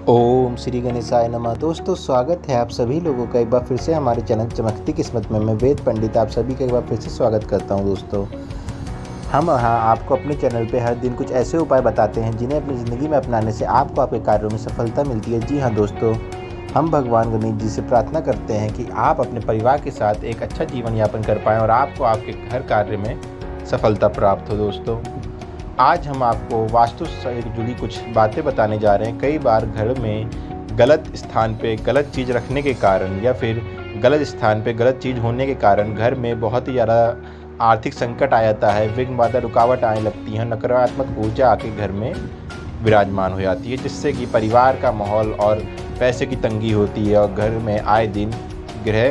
ओम श्री गणेशाय नमः। दोस्तों, स्वागत है आप सभी लोगों का एक बार फिर से हमारे चैनल चमकती किस्मत में। मैं वेद पंडित आप सभी का एक बार फिर से स्वागत करता हूं। दोस्तों, हम यहाँ आपको अपने चैनल पे हर दिन कुछ ऐसे उपाय बताते हैं जिन्हें अपनी ज़िंदगी में अपनाने से आपको आपके कार्यों में सफलता मिलती है। जी हाँ दोस्तों, हम भगवान गणेश जी से प्रार्थना करते हैं कि आप अपने परिवार के साथ एक अच्छा जीवन यापन कर पाएँ और आपको आपके हर कार्य में सफलता प्राप्त हो। दोस्तों, आज हम आपको वास्तु से जुड़ी कुछ बातें बताने जा रहे हैं। कई बार घर में गलत स्थान पे गलत चीज़ रखने के कारण या फिर गलत स्थान पे गलत चीज़ होने के कारण घर में बहुत ही ज़्यादा आर्थिक संकट आ जाता है, विघ्न बाधा रुकावट आने लगती है, नकारात्मक ऊर्जा आके घर में विराजमान हो जाती है, जिससे कि परिवार का माहौल और पैसे की तंगी होती है और घर में आए दिन गृह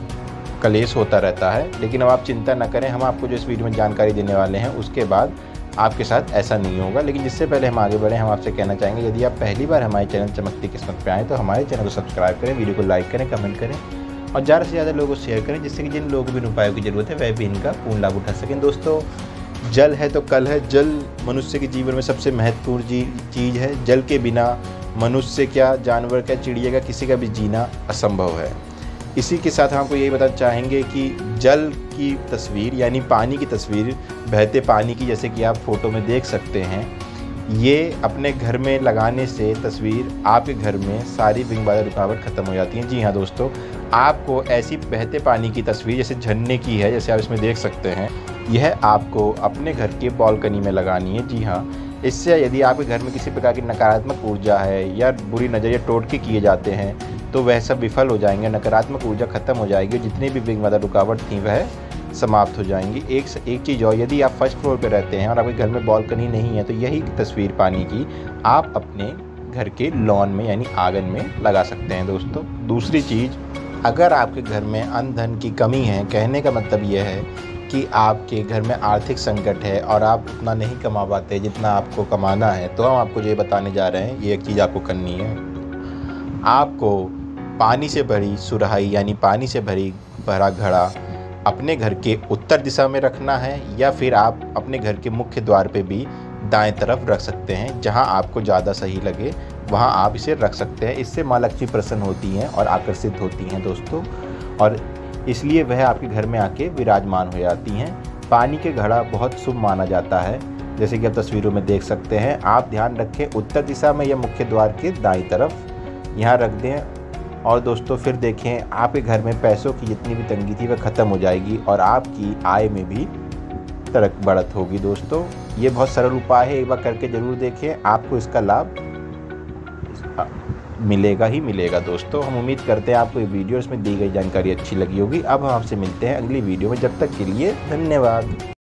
कलेश होता रहता है। लेकिन अब आप चिंता न करें, हम आपको जो इस वीडियो में जानकारी देने वाले हैं उसके बाद आपके साथ ऐसा नहीं होगा। लेकिन जिससे पहले हम आगे बढ़ें, हम आपसे कहना चाहेंगे, यदि आप पहली बार हमारे चैनल चमकती किस्मत पे आएँ तो हमारे चैनल को सब्सक्राइब करें, वीडियो को लाइक करें, कमेंट करें और ज़्यादा से ज़्यादा लोगों को शेयर करें, जिससे कि जिन लोगों को भी इन उपायों की ज़रूरत है वह भी इनका पूर्ण लाभ उठा सकें। दोस्तों, जल है तो कल है। जल मनुष्य के जीवन में सबसे महत्वपूर्ण चीज़ है। जल के बिना मनुष्य क्या, जानवर क्या, चिड़िया का, किसी का भी जीना असंभव है। इसी के साथ हम आपको यही बताना चाहेंगे कि जल की तस्वीर यानी पानी की तस्वीर, बहते पानी की, जैसे कि आप फोटो में देख सकते हैं, ये अपने घर में लगाने से तस्वीर आपके घर में सारी विघ्न बाधा रुकावट खत्म हो जाती है। जी हाँ दोस्तों, आपको ऐसी बहते पानी की तस्वीर जैसे झरने की है, जैसे आप इसमें देख सकते हैं, यह आपको अपने घर के बालकनी में लगानी है। जी हाँ, इससे यदि आपके घर में किसी प्रकार की नकारात्मक ऊर्जा है या बुरी नज़र या टोटके किए जाते हैं तो वह सब विफल हो जाएंगे, नकारात्मक ऊर्जा खत्म हो जाएगी, जितनी भी विघ्न बाधा रुकावट थी वह समाप्त हो जाएंगी। एक चीज़ और, यदि आप फर्स्ट फ्लोर पर रहते हैं और आपके घर में बालकनी नहीं है तो यही तस्वीर पानी की आप अपने घर के लॉन में यानी आंगन में लगा सकते हैं। दोस्तों, दूसरी चीज़, अगर आपके घर में अन्न धन की कमी है, कहने का मतलब यह है कि आपके घर में आर्थिक संकट है और आप उतना नहीं कमा पाते जितना आपको कमाना है, तो हम आपको ये बताने जा रहे हैं, ये एक चीज़ आपको करनी है। आपको पानी से भरी सुराही यानी पानी से भरा घड़ा अपने घर के उत्तर दिशा में रखना है, या फिर आप अपने घर के मुख्य द्वार पे भी दाएं तरफ रख सकते हैं। जहां आपको ज़्यादा सही लगे वहां आप इसे रख सकते हैं। इससे माँ लक्ष्मी प्रसन्न होती हैं और आकर्षित होती हैं दोस्तों, और इसलिए वह आपके घर में आके विराजमान हो जाती हैं। पानी के घड़ा बहुत शुभ माना जाता है, जैसे कि आप तस्वीरों में देख सकते हैं। आप ध्यान रखें, उत्तर दिशा में या मुख्य द्वार के दाईं तरफ यहाँ रख दें। और दोस्तों, फिर देखें, आपके घर में पैसों की जितनी भी तंगी थी वह ख़त्म हो जाएगी और आपकी आय में भी तरक्की बढ़त होगी। दोस्तों, ये बहुत सरल उपाय है, एक बार करके ज़रूर देखें, आपको इसका लाभ मिलेगा ही मिलेगा। दोस्तों, हम उम्मीद करते हैं आपको ये वीडियो, इसमें दी गई जानकारी अच्छी लगी होगी। अब हम आपसे मिलते हैं अगली वीडियो में, जब तक के लिए धन्यवाद।